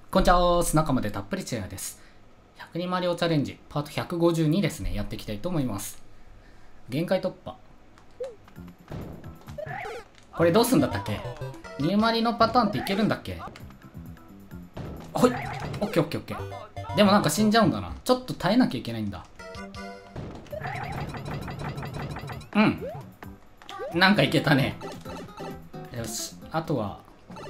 こんにちは、仲間でたっぷりチェアです。100人マリオチャレンジ、パート152ですね、やっていきたいと思います。限界突破。これどうすんだったっけ？ニューマリのパターンっていけるんだっけ？ほい！オッケーオッケーオッケー。でもなんか死んじゃうんだな。ちょっと耐えなきゃいけないんだ。うん。なんかいけたね。よし、あとは。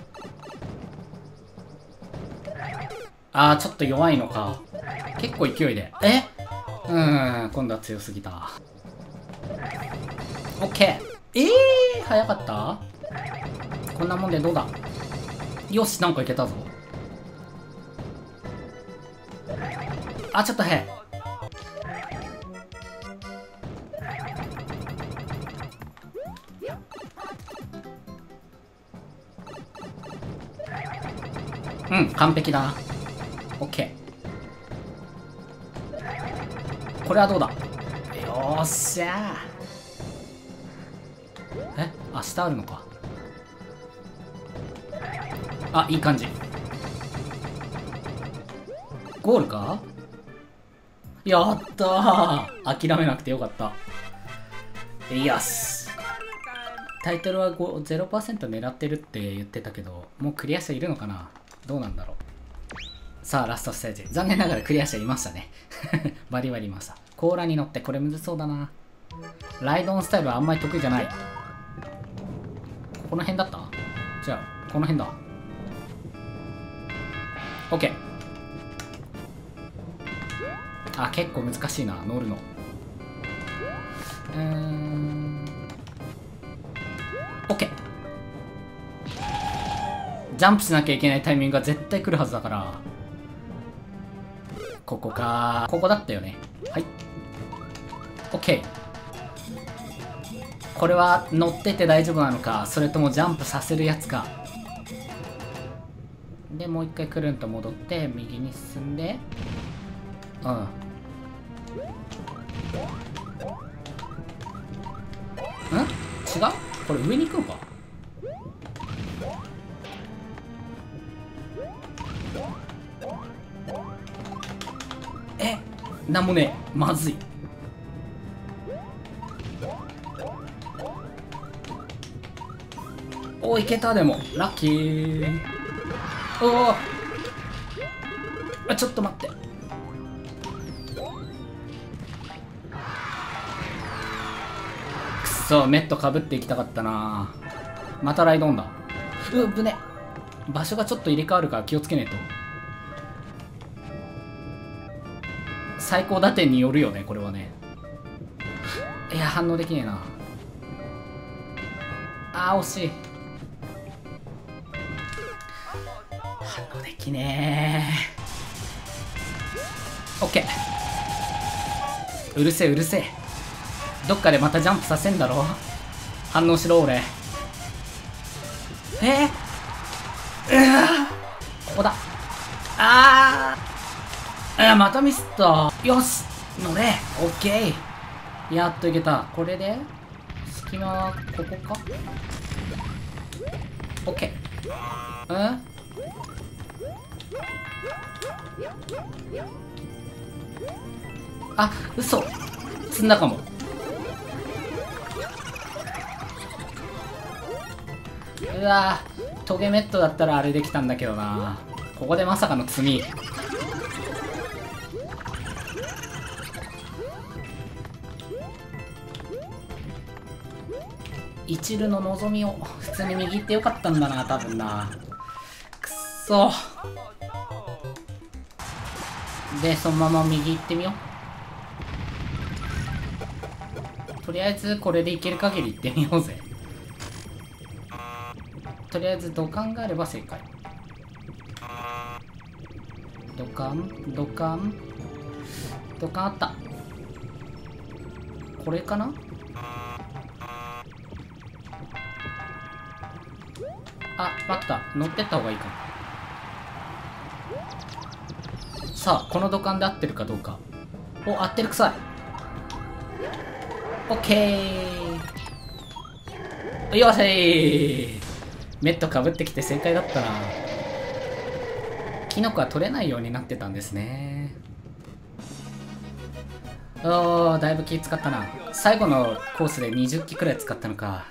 ちょっと弱いのか。結構勢いで。今度は強すぎた。オッケー。早かった？こんなもんでどうだ？よし、なんかいけたぞ。ちょっと早い。完璧だな。オッケー。これはどうだ？よっしゃー。明日あるのか。いい感じ。ゴールか？やったー。諦めなくてよかった。よし。タイトルは 0% 狙ってるって言ってたけど、もうクリア者いるのかな？どうなんだろう。さあ、ラストステージ。残念ながらクリア者いましたね。バリバリいました。甲羅に乗ってこれむずそうだな。ライドオンスタイルはあんまり得意じゃない。この辺だった？じゃあ、この辺だ。OK。結構難しいな、乗るの。OK。ジャンプしなきゃいけないタイミングが絶対来るはずだから。ここか。ここだったよね。はい。OK。これは乗ってて大丈夫なのか、それともジャンプさせるやつか。で、もう一回くるんと戻って、右に進んで。違う？これ上に行くのか？なんもねえ。まずい。いけた。でもラッキー。ちょっと待って。くそ、メットかぶっていきたかったな。またライドオンだ。ぶね。場所がちょっと入れ替わるから気をつけねえと。最高打点によるよね、これはね。いや、反応できねえな。惜しい。反応できねえ。オッケー。うるせえうるせえ。どっかでまたジャンプさせんだろ。反応しろ俺。ここだ。またミスった。よし、乗れ。オッケー。やっといけた。これで隙間はここか？オッケー。嘘。積んだかも。トゲメットだったらあれできたんだけどな。ここでまさかの積み。一縷の望みを普通に握ってよかったんだな、多分な。くっそ。で、そのまま右行ってみよう。とりあえずこれでいける限り行ってみようぜ。とりあえず土管があれば正解。土管あった。これかな？待った。乗ってった方がいいかも。さあ、この土管で合ってるかどうか。合ってるくさい。オッケー。よしメットかぶってきて正解だったな。 キノコは取れないようになってたんですね。おー、だいぶ気使ったな。最後のコースで20機くらい使ったのか。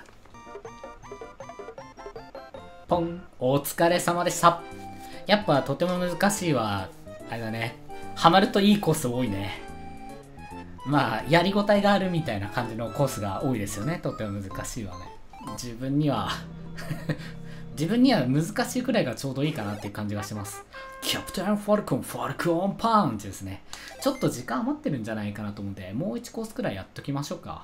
ポン。お疲れ様でした。やっぱとても難しいわ。あれだね。ハマるといいコース多いね。まあ、やりごたえがあるみたいな感じのコースが多いですよね。とても難しいわね。自分には難しいくらいがちょうどいいかなっていう感じがします。キャプテンファルコンパンチですね。ちょっと時間余ってるんじゃないかなと思うんで、もう1コースくらいやっときましょうか。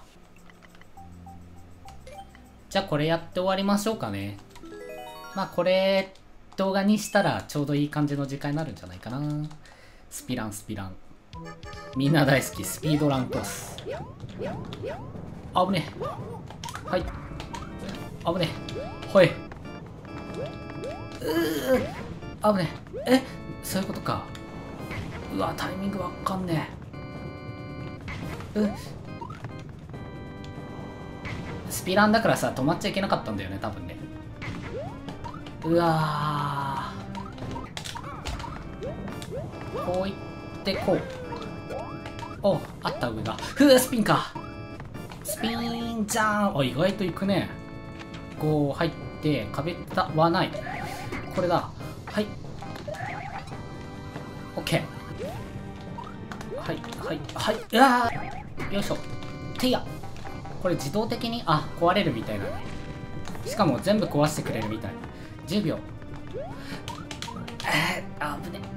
じゃあこれやって終わりましょうかね。まあこれ動画にしたらちょうどいい感じの時間になるんじゃないかな。スピラン。みんな大好きスピードランコース。あぶね。はい。あぶね。ほい。あぶね。え、そういうことか。うわ、タイミングわかんねえ。スピランだからさ、止まっちゃいけなかったんだよね、多分ね。うわー。こういってこう。お、あった上が。スピンか。スピンじゃん。あ、意外といくね。こう入って、壁はない。これだ。はい。オッケー。はい。うわー。よいしょ。てや。これ自動的に、壊れるみたいなね。しかも全部壊してくれるみたい。10秒。危ね。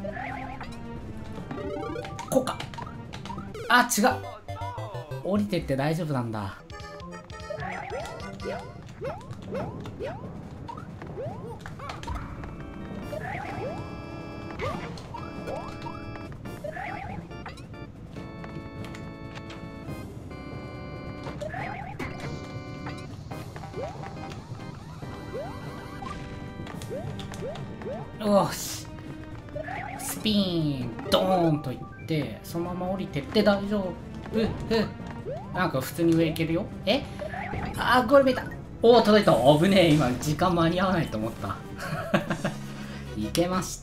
こうか。違う。降りてって大丈夫なんだ。よし。スピーンドーンといってそのまま降りてって大丈夫。なんか普通に上行けるよ。これ見た。届いた。危ねえ。今時間間に合わないと思ったいけました。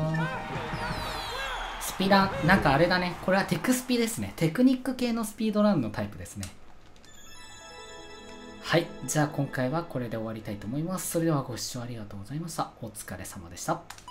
スピラン、なんかあれだね。これはテクスピですね。テクニック系のスピードランのタイプですね。はい。じゃあ今回はこれで終わりたいと思います。それではご視聴ありがとうございました。お疲れ様でした。